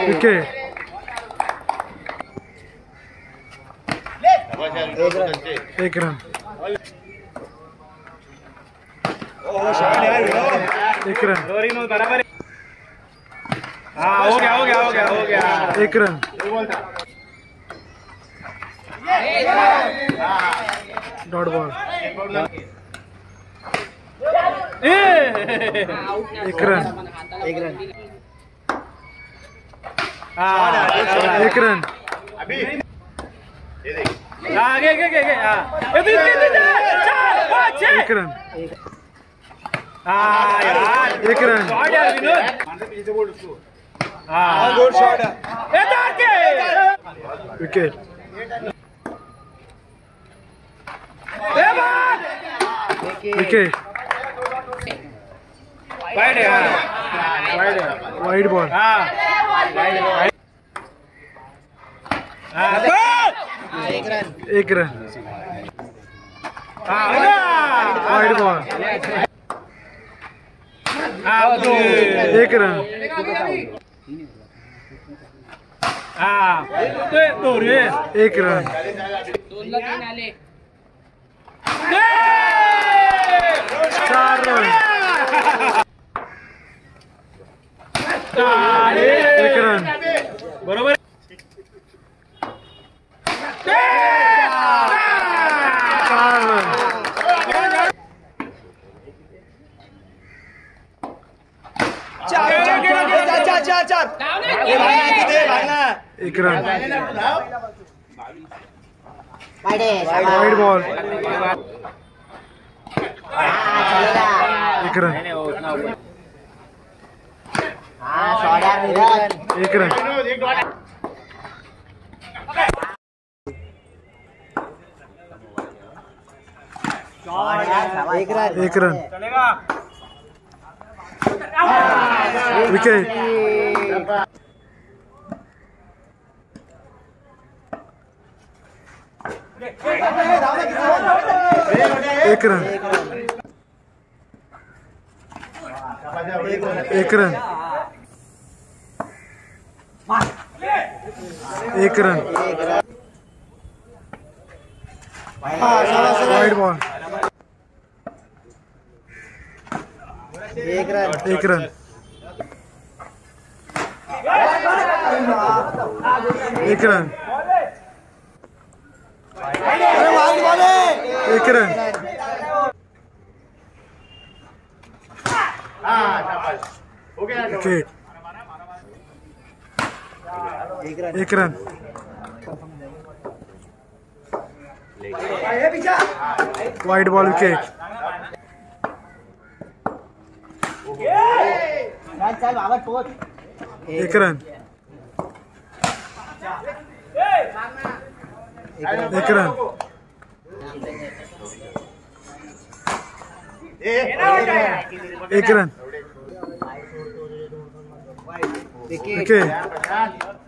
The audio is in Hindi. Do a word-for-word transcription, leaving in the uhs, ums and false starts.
विकेट। एक रन। एक रन। बराबर। हाँ हो गया हो गया हो गया हो गया। एक रन। Dot ball. एक रन। एक रन। एक रन। आगे आगे आगे एक रन। हाँ यार एक रन। शॉट यार विनोद। हाँ good shot. Wicket. Wicket. Wide है हाँ वाइड है। Wide ball. हाँ एक रन। एक रन। Wide ball. एक रन। एक रन। चार रन। एक रन। बरोबर। चार रन। चार चार चार चार एक रन। Wide ball. एक रन। एक रन। एक रन। विकेट। एक रन। एक रन। एक रन। Wide ball. एक रन। एक रन। एक रन। एक रन। विकेट। एक रन। Wide ball. विकेट। एक रन। एक रन। एक रन। विकेट।